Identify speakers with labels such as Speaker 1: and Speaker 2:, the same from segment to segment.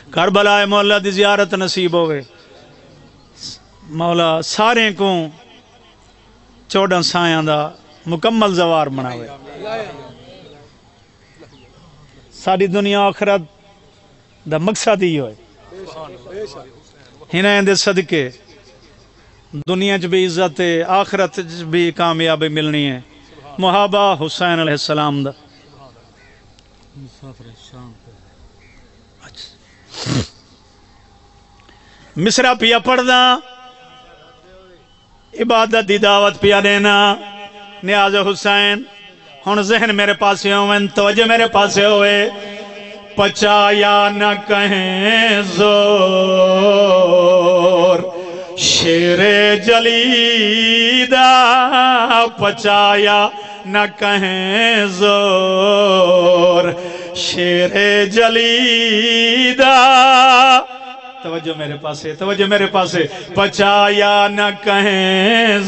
Speaker 1: کربلا مولا دی زیارت نصیب ہوئے مولا سارے کو 14 سایاں دا مکمل زوار بناوے ساری دنیا آخرت دا مقصد ہی ہوئے ہنہیں دے صدقے دنیا چ بھی عزت ہے آخرت چ بھی کامیابی ملنی ہے محابہ حسین علیہ السلام دا مصرع پیا پڑھنا عبادت دی دعوت پیا دینا نیاز حسین ہن ذہن میرے پاسے ہوئے توجہ میرے پاسے ہوئے پچایا نہ کہیں زور شیر جلیدہ پچایا نہ کہیں زور شیر جلیدہ توجہ میرے پاسے توجہ میرے پاسے پچایا نہ کہیں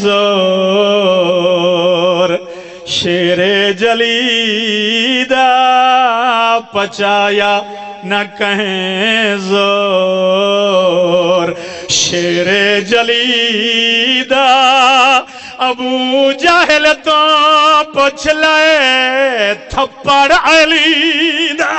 Speaker 1: زور شیر جلیدہ پچایا نہ کہیں زور شیر جلیدہ ابو جہل تو پوچھ لائے تھپڑ علیدہ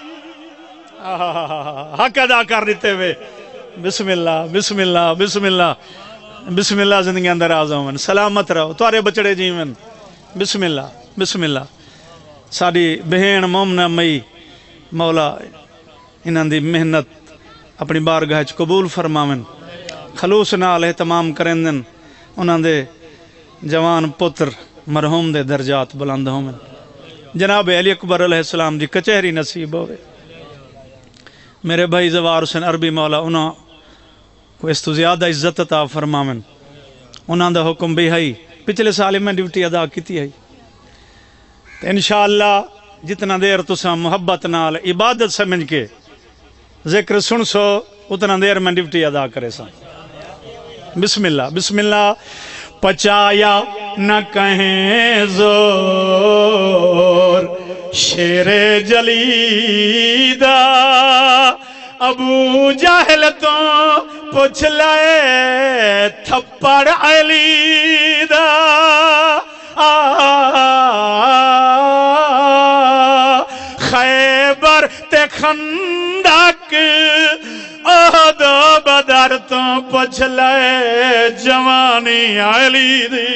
Speaker 1: حق ادا کر دیتے ہوئے بسم اللہ بسم اللہ بسم اللہ بسم اللہ زندگی اندر آزمن سلامت رہو توارے بچڑے جیون بسم اللہ بسم اللہ ساری بہن مومنہ مئی مولا انہاں دی محنت اپنی بارگاہ چ قبول فرماون خلوص نال اہتمام کرندن انہاں دے جوان پتر مرحوم دے درجات بلند ہومن جناب علی اکبر علیہ السلام دی کچہری نصیب ہوئے میرے بھائی زوار حسین عربی مولا انہاں کو اس تو زیادہ عزت عطا فرماون انہاں دا حکم بھی ہے پچھلے سال میں ڈیوٹی ادا کیتی ہے انشاءاللہ جتنا دیر تساں محبت نال عبادت سمجھ کے ذکر سن سو اتنا دیر میں ڈیوٹی ادا کرے سا بسم اللہ بسم اللہ پچایا نہ کہیں زور شیر جلیدہ ابو جہل تو پوچھ لائے تھپڑ علیدہ خیبر تے خندق احد بدر تو پوچھ لائے جوانی علی دی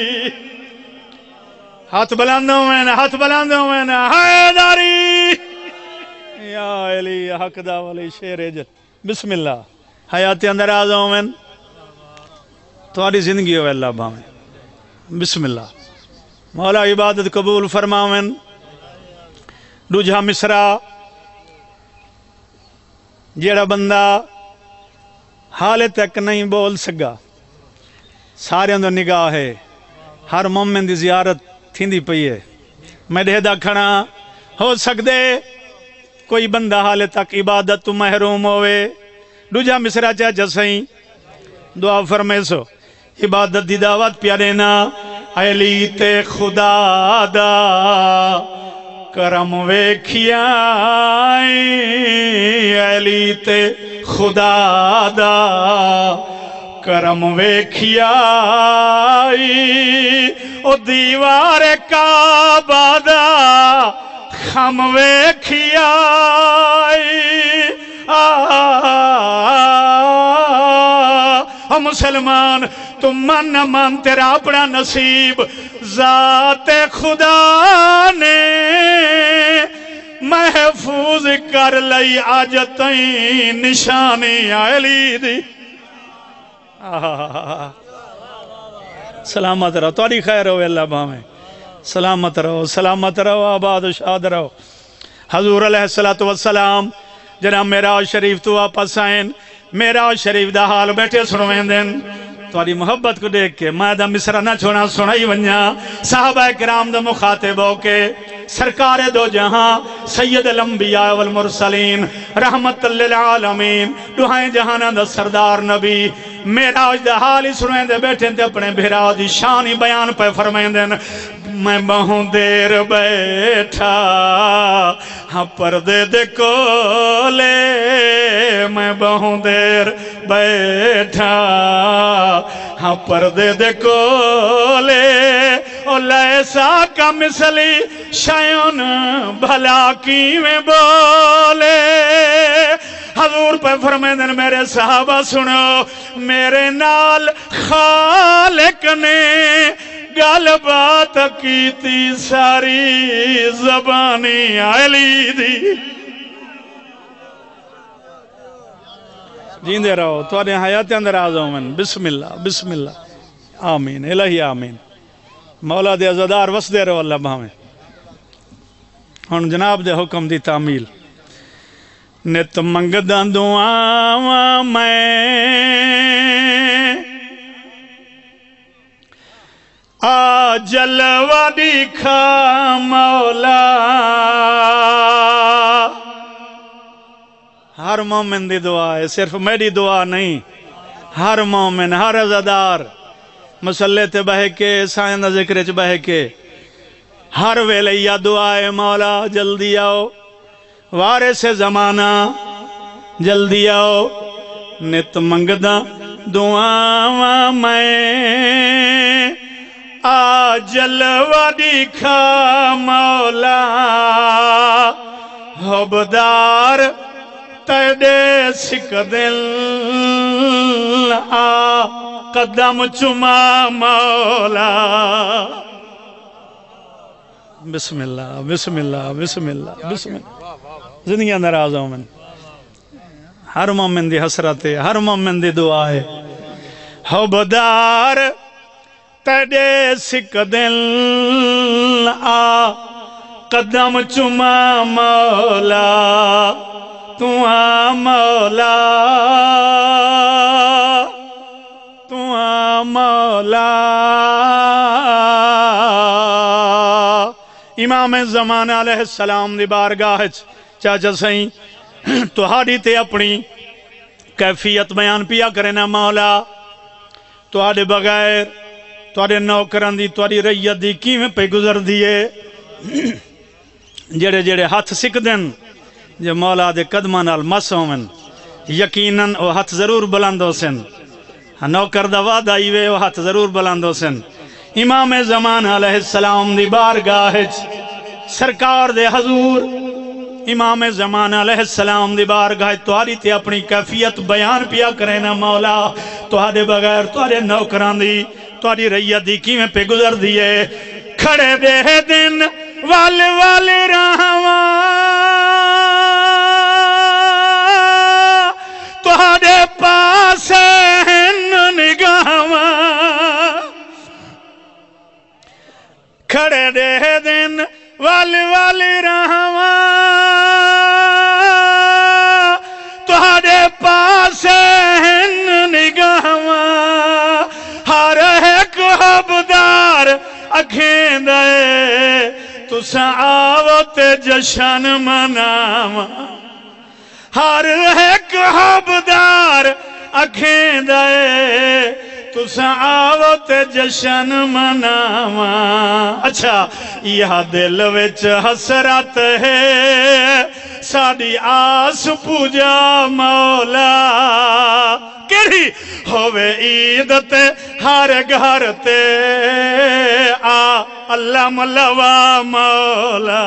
Speaker 1: ہاتھ بلندوں میں نا ہاتھ بلندوں میں نا حیداری یا علی حق دا ولی شیر جل بسم اللہ حیات اندر آزاؤں میں تواری زندگی ہوئے اللہ باہمیں بسم اللہ مولا عبادت قبول فرماؤں دوجہ مصرع جیڑا بندہ حال تک نہیں بول سکا سارے اندر نگاہ ہے ہر مومن دی زیارت تھیندی پئی ہے میں دہدہ کھڑا ہو سکدے کوئی بندہ حال تک عبادت تو محروم ہوئے دوجہ مصرع چاہ جسائیں دعا فرمائے سو عبادت دی دعوت پیا دینا علی تے خدا دا کرم ویکھیائی علی تے خدا دا کرم ویکھیائی او دیوار کعبہ دا خم ویکھیائی مسلمان تم من نہ مان تیرا اپنا نصیب ذات خدا نے محفوظ کر لئی آجتیں نشانی علی دی سلامت رہو تواری خیر ہو اللہ باہمیں سلامت رہو آباد و شاد رہو حضور علیہ السلام جناب معراج شریف تو واپس آئیں معراج شریف دا حال بیٹھے سنویں دن تواری محبت کو دیکھ کے میں دا مصرع نہ چھوڑا سنائی ونیا صحابہ کرام دا مخاطب ہو کے سرکار دو جہاں سید الانبیاء والمرسلین رحمت للعالمین دعائیں جہانا دا سردار نبی معراج دا حالی سنویں دے بیٹھیں تے اپنے بھیرا دی شانی بیان پہ فرمائیں دن میں بہوں دیر بیٹھا ہاں پردے دے کولے میں بہوں دیر بیٹھا ہاں پردے دے کولے او لیسا کا مثلی شایون بھلا کیویں بولے حضور پہ فرمیدن میرے صحابہ سنو میرے نال خالق نے گل بات کیتی ساری زبانی علی دی جیندے رہو تواڈے حیات اندر آزو من بسم اللہ بسم اللہ آمین الہی آمین مولا دے عزادار وسدے رہو اللہ بھاویں ہن جناب دے حکم دی تعمیل نت منگداں دعاواں میں آ جلوہ دکھا مولا ہر مومن دی دعا ہے صرف میری دعا نہیں ہر مومن ہر عزادار مسلح تے بہے کے سائن دا ذکر چ بہے کے ہر ویلے یا دعا ہے مولا جلدی آؤ وارث زمانہ جلدی آؤ نت منگدا دعاواں میں آ جلوہ دکھا مولا حبدار تیڈے سکھ دل آ قدم چما مولا بسم اللہ بسم اللہ بسم اللہ بسم اللہ زندگی اندر آزاؤ من ہر مومن دی حسرت ہے ہر مومن دی دعا ہے حبدار تیڈے سکھ دل آ قدم چما مولا تو آ مولا تو آ مولا امام زمان علیہ السلام دی بارگاہ چاچا سائیں تہاڈی تے اپنی کیفیت بیان پیا کرنا مولا تہاڈے بغیر تہاڈے نوکران دی تہاڈی رعیت دی کیویں پہ گزر دیے جڑے جڑے ہاتھ سکھ دن جو مولا دے قدماں نال مس ہون یقیناً او ہاتھ ضرور بلند ہو سن نوکر دا وعدہ ایوے او ہاتھ ضرور بلند ہو سن امام زمان علیہ السلام دی بارگاہ سرکار دے حضور امام زمان علیہ السلام دی بارگاہ تہاڈی تے اپنی کیفیت بیان پیا کرے نا مولا تہاڈے بغیر تہاڈے نوکران دی تہاڈی رعیت دی کیویں پہ گزر دیے کھڑے دے دن وال وال رہواں تہاڈے پاس نگاہواں کھڑے دے دن وال وال رہواں تہاڈے پاس نگاہواں ہر ایک حبدار اکھیں دے تساں آو تے جشن مناواں ہر ایک حبدار اکھیں دے تساں آو تے جشن مناواں اچھا یہ دل وچ حسرت ہے ساڈی آس پوجا مولا کیڑی ہووے عید تے ہر گھر تے آ اللہ ملوا مولا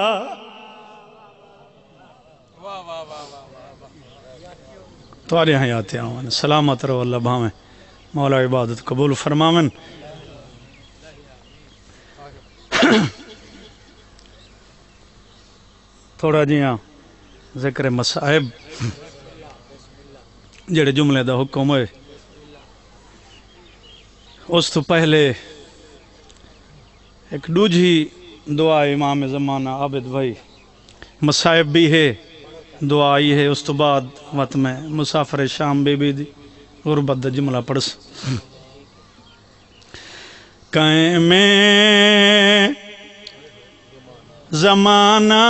Speaker 1: تواڈے حیات آون سلامت رہو اللہ بھاویں مولا عبادت قبول فرماون تھوڑا جیاں ذکر مصائب جڑے جملے دا حکم ہوئے اس تو پہلے ایک دوجھی دعا امام زمانہ عابد بھائی مصائب بھی ہے دعا آئی ہے اس تو بعد وقت میں مسافر شام بی بی دی غربت دا جملہ پڑس قائم زمانہ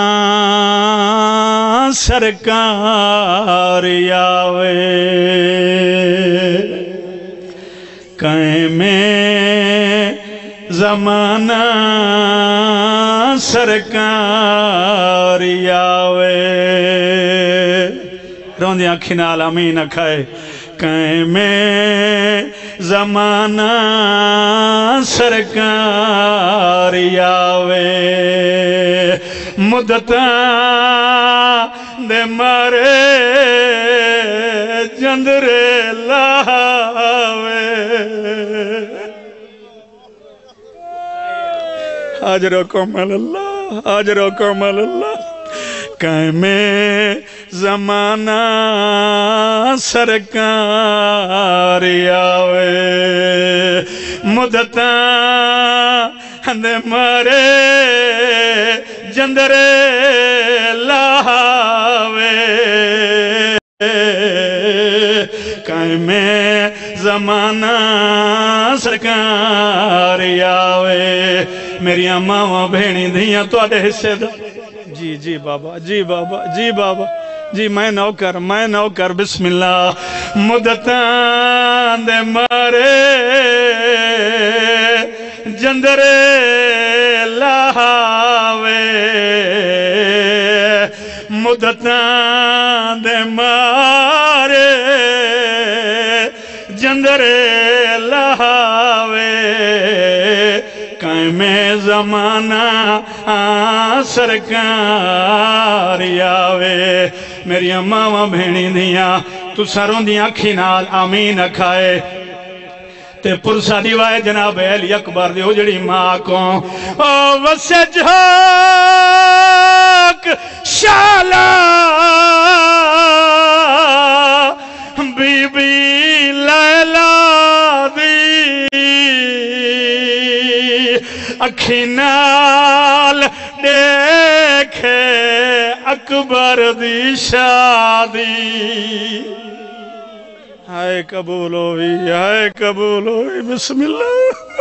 Speaker 1: سرکار آوے قائم زمانہ سرکار آوے روندی آنکھی نال آمین اکھائے کہیں میں زمانہ سرکار یاوے مدتاں دے مارے جندرے لاوے حاضرکم اللہ حاضرکم اللہ کہیں میں زمانہ سرکار آوے مدتاں دے مارے جندرے لاوے کہیں میں زمانہ سرکار آوے میری ماں بھینی دھیاں تو آدھے حصے دا جی جی بابا جی بابا جی بابا جی میں نوکر بسم اللہ مدتاں دے مارے جندرے لاوے مدتاں دے مارے جندرے لاوے میں زمانہ سرکار آوے میری ماں بھینی دیاں تو سروں دیاں آنکھی نال آمین اکھائے تے پرسا دیوائے جناب علی اکبر دی اجڑی ماں کو او وسے جھاک شالا بی بی لیلا دی اکھی نال دیکھے اکبر دی شادی ہائے قبول ہوئی بسم اللہ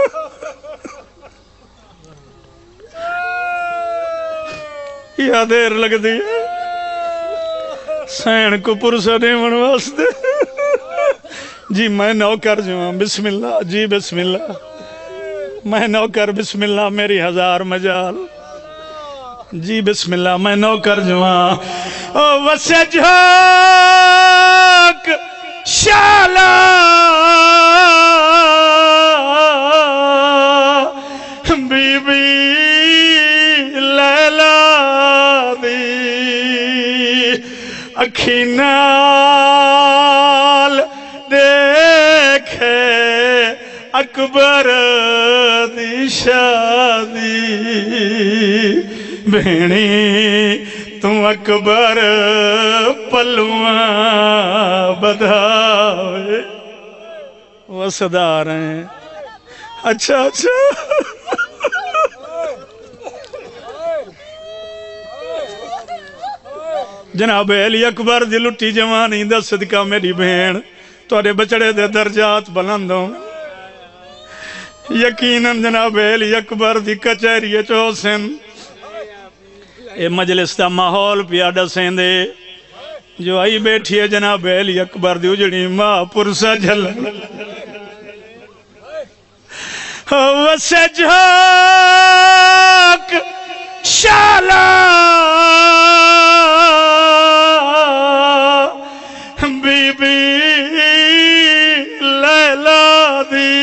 Speaker 1: یا دیر لگ دی سین کو پرسا دیون واسطے جی میں نوکر جوان بسم اللہ جی بسم اللہ میں نوکر بسم اللہ میری ہزار مجال جی بسم اللہ میں نوکر جوان او وسے جھاک شالا بی بی لیلا دی اکھی نال دیکھے اکبر دی شادی بھینی تو اکبر پلواں بدھاوے وہ صدا رہے ہیں اچھا جناب علی اکبر دی لٹی جوانی دا صدقہ میری بہن توڑے بچڑے دے درجات بلندوں یقیناً جناب علی اکبر دی کچہری چوسن اے مجلس دا ماحول پیاڈا سیندے جو آئی بیٹھی ہے جناب علی اکبر دی اجڑی ماں پرسا جھلن وسے جھاک شالا بی بی لیلا دی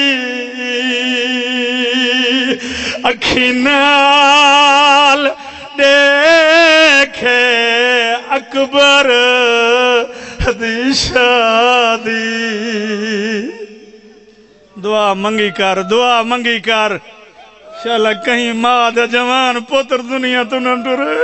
Speaker 1: اکھی نال دیکھے اکبر دی شادی دعا منگی کر شالا کہیں ماں دا جوان پوتر دنیا تو نہ ڈرے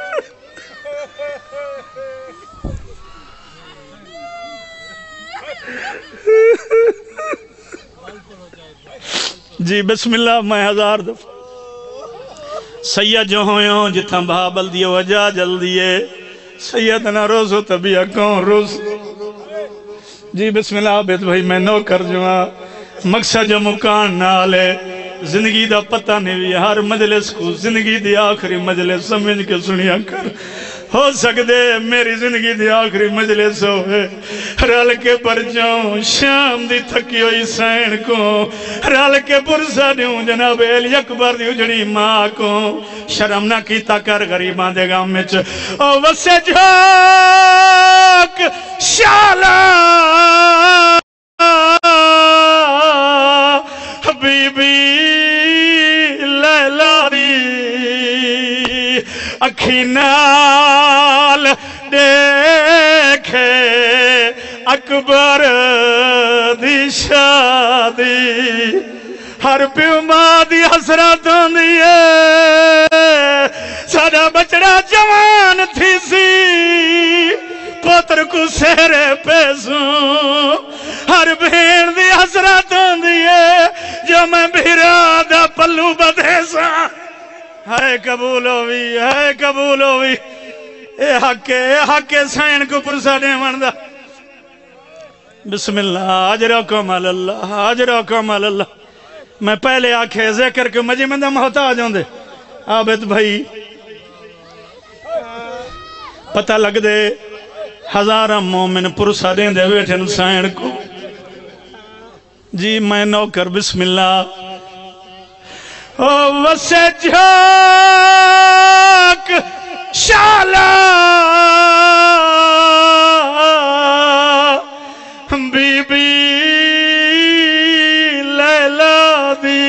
Speaker 1: جی بسم اللہ میں ہزار دفعہ سید جو ہویوں جتھاں بہا بلدی وجہ جلدیے سیدنا روزو طبیعہ کون روز جی بسم اللہ عابد بھائی میں نوکر جوان مقصد جو مکان نالے زندگی دا پتہ نہیں بھی ہر مجلس کو زندگی دی آخری مجلس سمجھ کے سنیا کر ہو سکتے میری زندگی دی آخری مجلس ہوئے رال کے پر جاؤں شام دی تھکی ہوئی سین کو رال کے پرسا دیوں جناب علی اکبر دی اجڑی ماں کو شرم نہ کیتا کر غریبان دے گام میں او وسے جھاک اکھی نال دیکھے اکبر دی شادی ہر پیو ماں دی حسرت ہوندی ہے ساڈا بچڑا جوان تھی سی پوتر کو سہرے پیسوں ہر بھین دی حسرت ہوندی ہے جو میں بھیرا دا پلو بدھے سا ہائے قبول ہوئی ہائے قبول ہوئی اے حق سین کو پرسا دے مندہ بسم اللہ اجرکم اللہ اجرکم اللہ میں پہلے آکھے ذکر کے مجھے مندہ محتاج ہوں دے عابد بھائی پتہ لگ دے ہزارہ مومن پرسا دیں دے بیٹھے نسائن کو جی میں نوکر بسم اللہ وسے جھاک شالا بی بی لیلا دی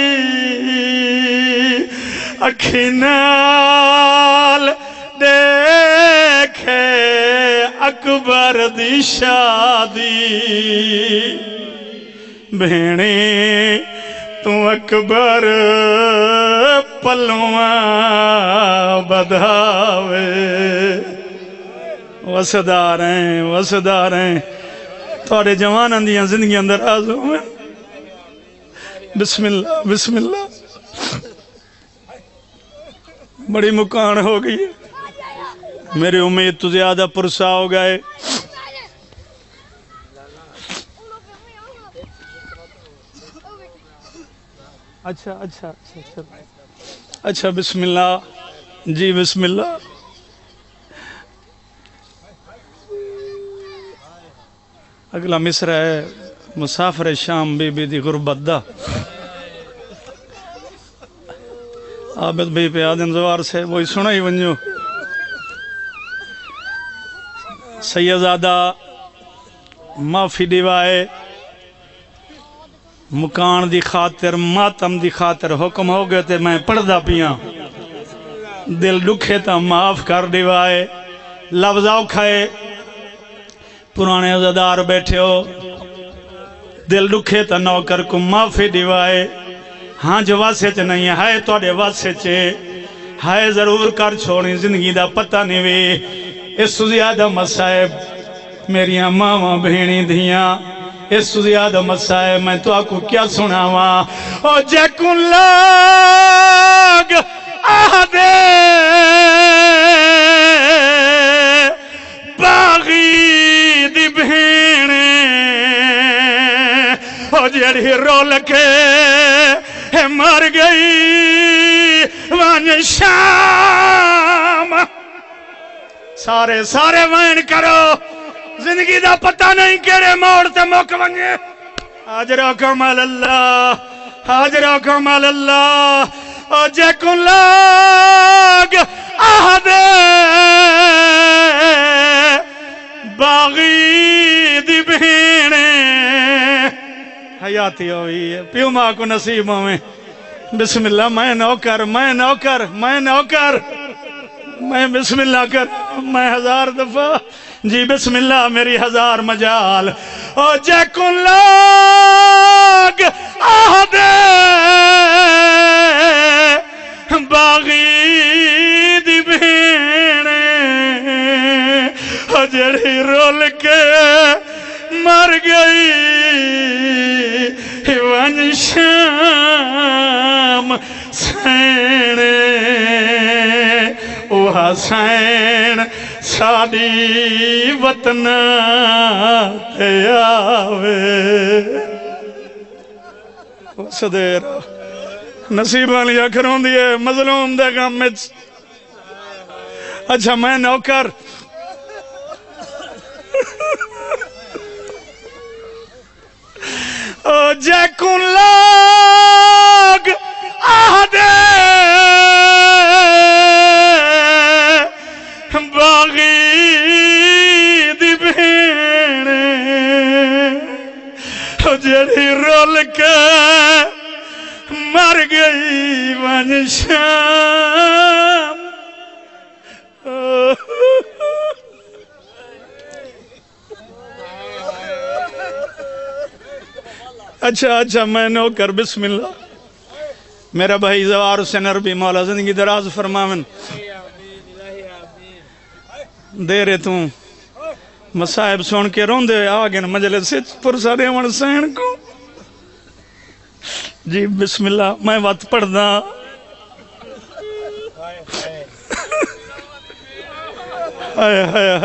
Speaker 1: اکھی نال دیکھے اکبر دی شادی بھیڑی تو اکبر پلواں بدھاوے وسدار ہیں تھوڑے جواناں دیاں زندگی اندر آزوں میں بسم اللہ بسم اللہ بڑی مکان ہو گئی میری امید تو زیادہ پرسا ہو گئے اچھا بسم اللہ جی بسم اللہ اگلا مصرع ہے مسافر شام بی بی دی غربت دا عابد بھائی پہ آدم زوار سے وہی سنا ہی ونجو سیدزادہ معافی دیوائے مکان دی خاطر ماتم دی خاطر حکم ہو گئے تھے میں پڑھ دا پیاں دل دکھے تا معاف کر دیوائے لفظ کھائے پرانے عزادار بیٹھے ہو دل دکھے تا نوکر کو معافی دیوائے ہاں جو واسے چ نہیں ہے توڑے واسے چے ہے ضرور کر چھوڑی زندگی دا پتہ نہیں وی اس سے زیادہ مسائب میریاں ماما بھینی دھیاں اس سے زیادہ مسائب میں تو آپ کو کیا سناوا او جیکن لاگ آدھے باغی دی بھینے او جیڑی رول کے مر گئی وان شام سارے وین کرو زندگی دا پتہ نہیں کیڑے موڑ تے موک ونگے حاجرکم اللہ حاجرکم اللہ او جیکن لاگ آہدے باغی دی بھینے حیاتی ہوئی ہے پیو ماں کو نصیبوں میں بسم اللہ میں نوکر میں بسم اللہ کر میں 1000 دفعہ جی بسم اللہ میری 1000 مجال او جیکن لاگ آہدے باغی دی بھینے او جڑی رول کے مر گئی ون شام سینے او حسین ساڑی وطن تے آوے صدیر نصیبہ لیا کروں دیئے مظلوم دے گام میں اچھا میں نوکر او جیکن لاگ آہدے باغی دی بھینے او جڑی رول کے مر گئی ون شام اچھا میں نوکر بسم اللہ میرا بھائی زوار حسین عربی مولا زندگی دراز فرماون دے رہے توں مصائب سن کے رون دے آگے مجلس سے پرسا دے من سین کو جی بسم اللہ میں وقت پڑھ دا ہائے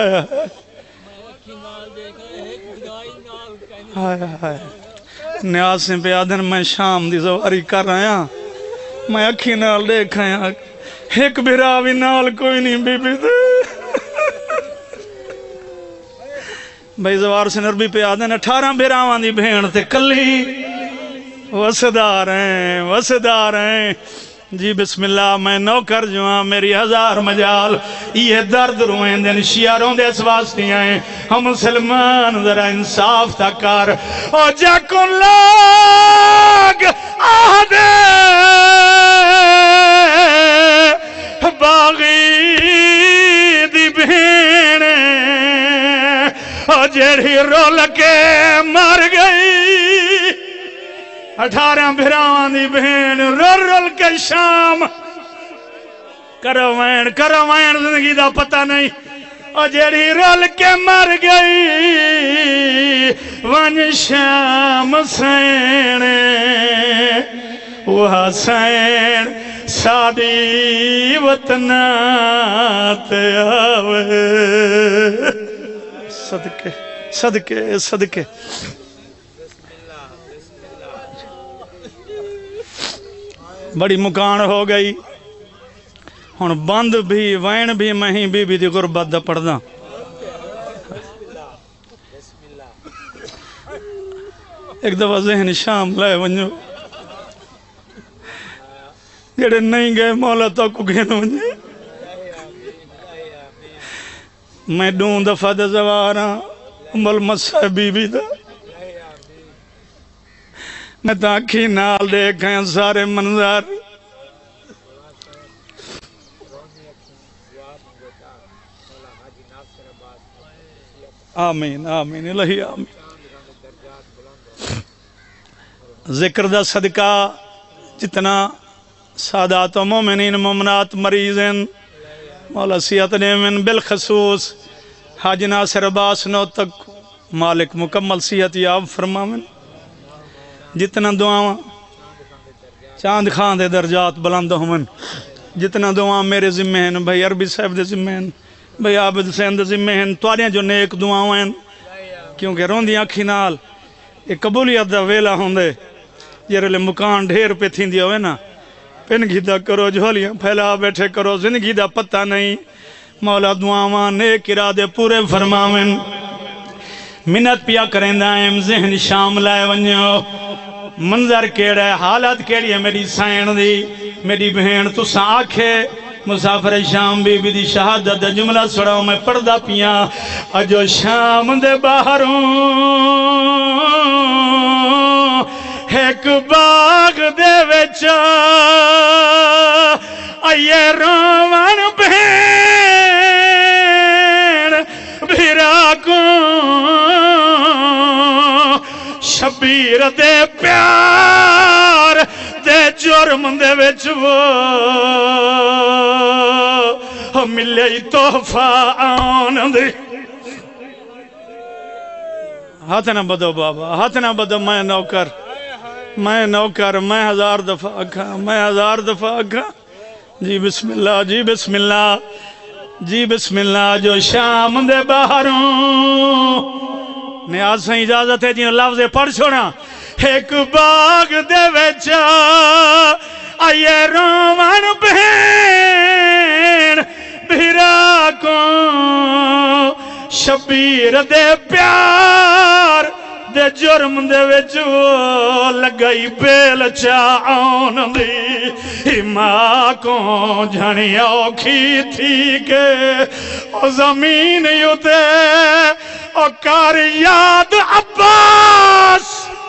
Speaker 1: نیاز سے پہ آدھن میں شام دی زواری کر رہا میں اکھی نال دیکھ رہا ایک بھراوی نال کوئی نہیں بی بی دے بھائی زوار سے نربی پہ آدھن 18 بھراوان دی بھین تے کلی وسدار ہیں جی بسم اللہ میں نوکر جو ہاں میری 1000 مجال یہ درد روئیں دن شیعہ رون دے اس واسطے ہیں ہم مسلمان ذرا انصاف تکار او جا کن لوگ آدھے باغی دی بھینے او جیڑی رول کے مر گئی 18 بھراوان دی بہن رول کے شام کرو وین زندگی دا پتہ نہیں او جیڑی رول کے مر گئی ون شام سین وہ حسین سادی وطنات آوے صدقے بڑی مکان ہو گئی ہن بند بھی وین بھی مہیں بی بی دی غربت دا پڑھدا ایک دفعہ ذہن شام لائے ونجو جڑے نہیں گئے مولا تو کو گھن ونجے میں 2 دفعہ دا زوارا امال مسا بی بی دا میں تاکھی نال دیکھیں سارے منظر آمین الہی آمین ذکر دا صدقہ جتنا سادات و مومنین مومنات مریضین مولا سیات نیمن بالخصوص حاج ناصر عباس نو تک مالک مکمل سیات یاب فرماون جتنا دعاواں چاند خان دے درجات بلند ہومن جتنا دعاواں میرے ذمہ ہیں بھائی عربی صاحب دے ذمہ ہیں بھائی عابد حسین دے ذمہ ہیں تواریاں جو نیک دعاواں ہیں کیونکہ روندی آنکھی نال ایک قبولیت دا ویلا ہوندے جیرے لے مکان ڈھیر پہ تھین دیا ہوئے نا پن گھیدہ کرو جھولیاں پھیلا بیٹھے کرو زندگی دا پتہ نہیں مولا دعاواں نیک ارادے پورے فرماون منت پیا کریں دائم ذہن شام لائے ونیو منظر کیڑا ہے حالت کیڑی ہے میری سائن دی میری بہن تو سا آکھے مسافر شام بی بی دی شہادت دا جملہ سڑاؤ میں پردہ پیا اجو شام دے باہروں ایک باغ دے وچا آئیے روان بہن بھیرا کو شبیر دے پیار دے جرم دے وچ وہ ملے تحفہ آن دے ہاتھ نہ بدو بابا ہاتھ نہ بدو میں نوکر میں 1000 دفعہ اکھا جی بسم اللہ جو شام دے باہروں نیاز سے اجازت ہے جنہوں لفظ پڑھ چھوڑا ایک باغ دے وچا آئیے روان بہن بھیرا کو شبیر دے پیار دے جرم دے وچو لگئی بیل چاہون دی ماں کو جھنی اوکھی تھی کہ او زمین یوتے او کار یاد عباس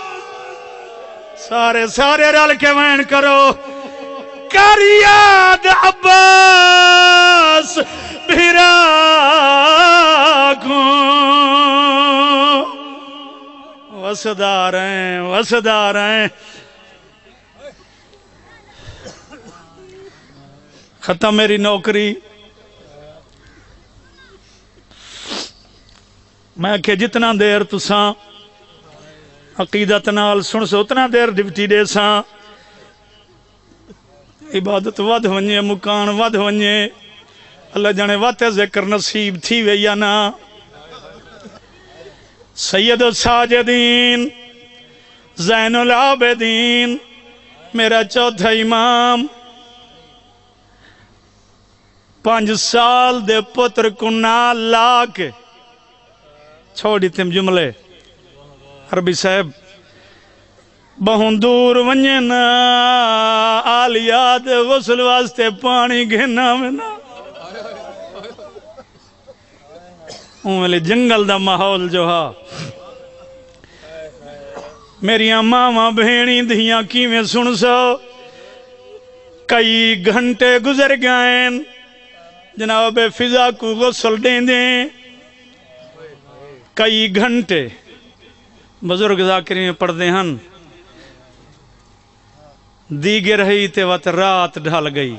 Speaker 1: سارے رل کے وین کرو کار یاد عباس بھیرا کو वसदा रहें खत्म मेरी नौकरी मैं आखे जितना देर तुसा अकीदत नाल सुन सो उतना देर डिप्टी दे सा इबादत वध वने मुकान वध वने अल्लाह जाने वाते जिक्र नसीब थी वे या ना सैयद साजिदीन ज़ैनुल आबिदीन मेरा चौथा इमाम 5 साल दे पुत्र को ना ला के छोड़ तुम जुमले अरबी साहब बहुत दूर वने ना आलिया दे गुस्ल वास्ते पानी घेना में ना उमले जंगल दा माहौल जो हा मेरिया मावा भेणी धियां किवें सुन सो कई घंटे गुजर गए जनाब फिजा को गुस्ल देंदे कई घंटे बुजुर्ग ज़ाकिरी में पढ़ते हैं दीगे रही ते वत रात ढल गई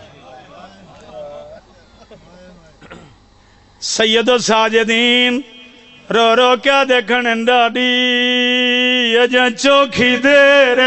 Speaker 1: सैयदो साजिदीन रो रो क्या देखन डाडी अजा चौखी देर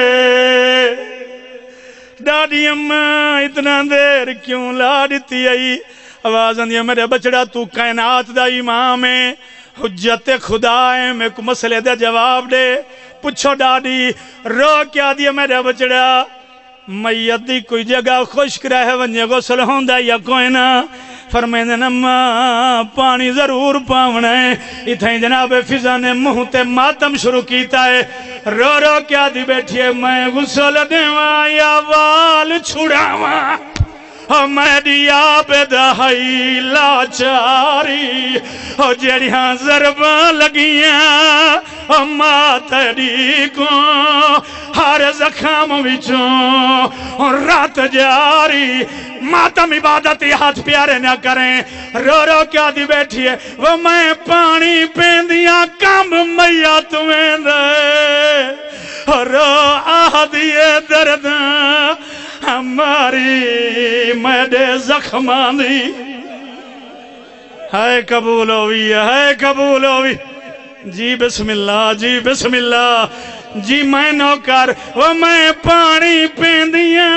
Speaker 1: डाडी अम्मा इतना देर क्यों ला दी आई आवाज आंदी मेरे बचड़ा तू कायनात दा इमाम है हुज्जत खुदा है मेरे को मसले दा जवाब दे पूछो डाडी रो क्या दिया मेरा बचड़ा मैयत दी कोई जगह खुश्क रहे वने गुस्ल होंदा या कोई ना फरमाइंदे अम्मा पानी जरूर पावना है इथे जनाब फिजा ने मुंह ते मातम शुरू कीता है रो रो क्या दी बैठी है मैं गुस्ल देवा या वाल छुड़ावा मेरी आप दहाई लाचारी जड़िया जरबा लगिया मातरी को हर जख्म विचों रात जारी मातम इबादत हाथ प्यारे ना करें रो रो क्या दी बैठी है वो मैं पानी पेंदिया कम मैया तुम्हें दे रो आह दिए दर्द हमारी मेरे जख्मा दी है कबूल होवी जी बिस्मिल्लाह जी मैं नौकर वो मैं पानी पेंदिया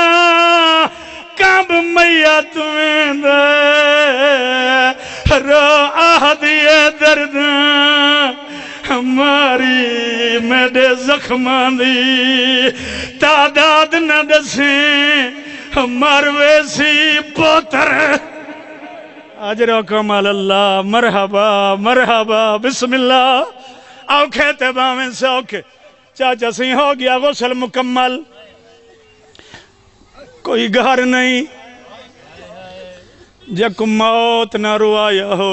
Speaker 1: कब मैया तुम्हें दे रो आह दिए दर्द हमारी मेरे जख्मा दी तादाद न दसे मरवे सी पोतर अजरो कमाल अल्लाह मरहबा बिस्मिल्लाह औखे ते बावें सौखे चाचा सी हो गया गुस्ल मुकम्मल कोई घर नहीं जक मौत न रुआया हो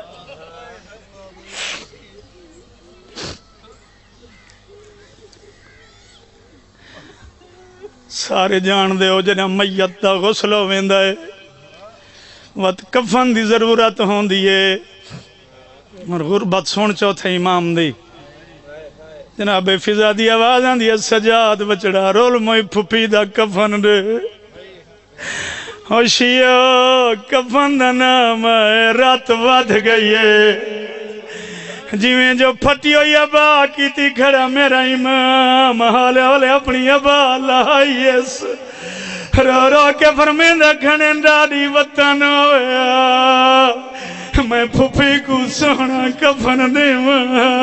Speaker 1: सारे जान दे हो जना मैयत का गुस्ल होवेंदा है वत कफन की जरूरत होंदी है और गुरबत सुन चौथे इमाम दी जनाबे फिजा दी आवाज आंदी है सजाद बचड़ा रोल मोई फुफी दा कफन दे होशियो कफन दा नाम है रात वध गई है जिवें जो फटी हुई अबा की खड़ा मेरा इमाम हाले हाले अपनी अबा लाई रो रो के फरमेंदा खने डाडी वतन होया मैं फुफी को सोना कफन देवा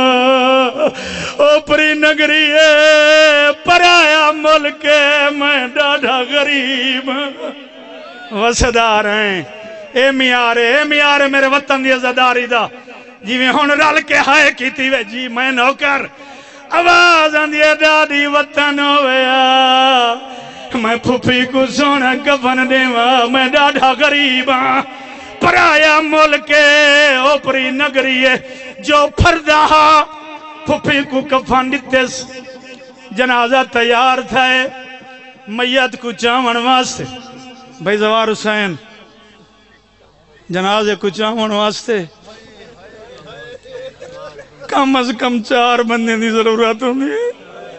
Speaker 1: ओपरी नगरी है पराया मुल्क मैं डाढ़ा गरीब वसदार हैं ए मियारे मेरे वतन दी अज़ादारी दा जिवें हुण रल के हाय कीती वे जी मैं नौकर आवाज आंदी है डाडी वतन होया मैं फुफी को सोना कफन देवा मैं डाढ़ा गरीब हाँ पराया मुल्क ओपरी नगरी है जो फरदा फुफी को कफन दिते जनाजा तैयार था मैयत को चावन वास्ते भाई जवार हुसैन जनाजे को चावन वास्ते کم از کم 4 بندے دی ضرورت ہوندی ہے.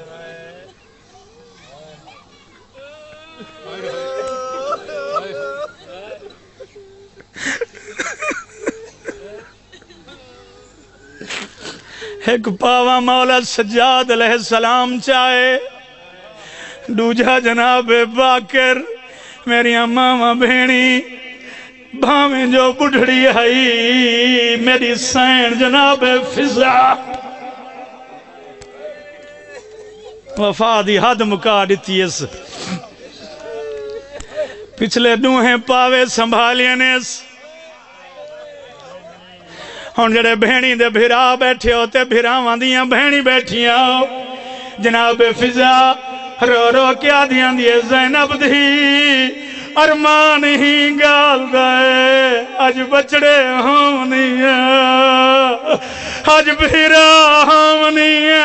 Speaker 1: ایک پاوا مولا سجاد علیہ السلام چاہے، دوجا جناب باکر میری ماما بھینی بھاویں جو بڑھڑی آئی میری سین جناب فضا وفا دی حد مکا دیتی اس پچھلے دوہیں پاوے سنبھالیا نیس ہون جڑے بھینی دے بھیرا بیٹھے ہوتے بھیرا واندیاں بھینی بیٹھیاں جناب فضا رو رو کیا دیاں دیے زینب دی ارمان ہی گال دائے اج بچڑے ہونیا اج بھیرا ہونیا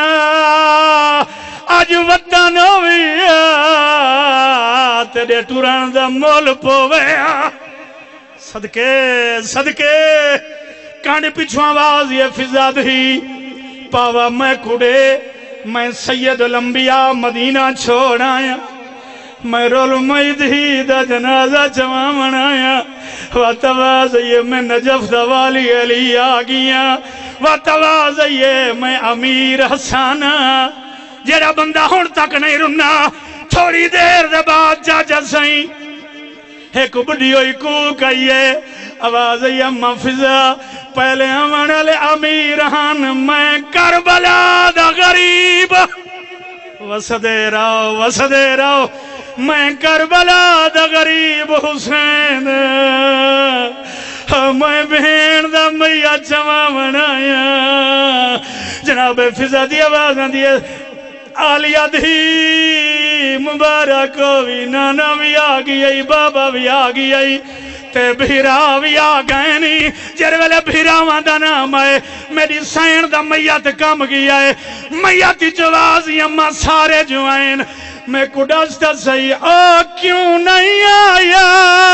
Speaker 1: اج وطن ہویا تیرے ٹوران دا مول پویا صدقے صدقے کانڈ پچھو آواز یہ فضا دی پاوا میں کھڑے میں سید الانبیاء مدینہ چھوڑ آیا میں رول میدھی دا جنازہ جمع منایا واتوازیے میں نجف دا والی علی آگیا واتوازیے میں امیر حسانہ جیڑا بندہ ہون تک نہیں رنا تھوڑی دیر دے بعد جا سائیں ایک بڑی ہوئی کو کہیے آواز اماں فضا پہلے ہمارے لے امیران میں کربلا دا غریب وسدے رہو میں کربلا دا غریب حسین میں بہن دا میاں جمع بنایا جناب فضا دی آواز دی آلیہ دی مبارک بھی نانا بھی آگئی بابا بھی آگئی تے بھیرا بھی آگئے نہیں جر ویلے بھیرا واندہ نام آئے میری سین دا میت کم گیا ہے میتی جوازی اممہ سارے جو آئین میں کڈستا صحیح کیوں نہیں آیا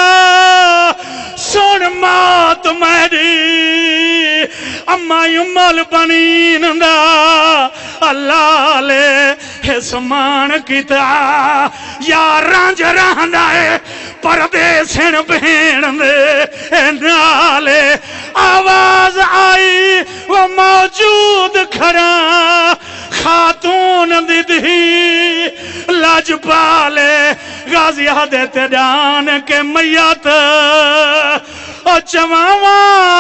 Speaker 1: سن مات میری اممہ یمال بنین دا اللہ لے سمان کتا یا رانج رہندا ہے پردیسن بہن دے نالے آواز آئی وہ موجود کھڑا خاتون دی لاج پالے غازی حدیت ڈان کے میت او چماوا